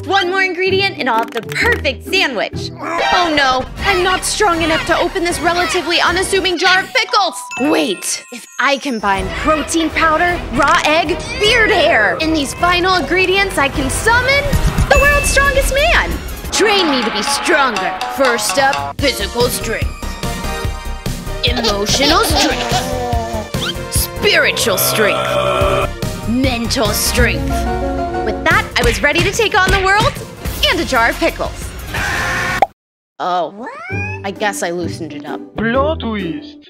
One more ingredient and I'll have the perfect sandwich. Oh no, I'm not strong enough to open this relatively unassuming jar of pickles. Wait, if I combine protein powder, raw egg, beard hair, and these final ingredients, I can summon the world's strongest man. Train me to be stronger. First up, physical strength. Emotional strength. Spiritual strength. Mental strength. With that, I was ready to take on the world and a jar of pickles. Oh, I guess I loosened it up. Plot twist.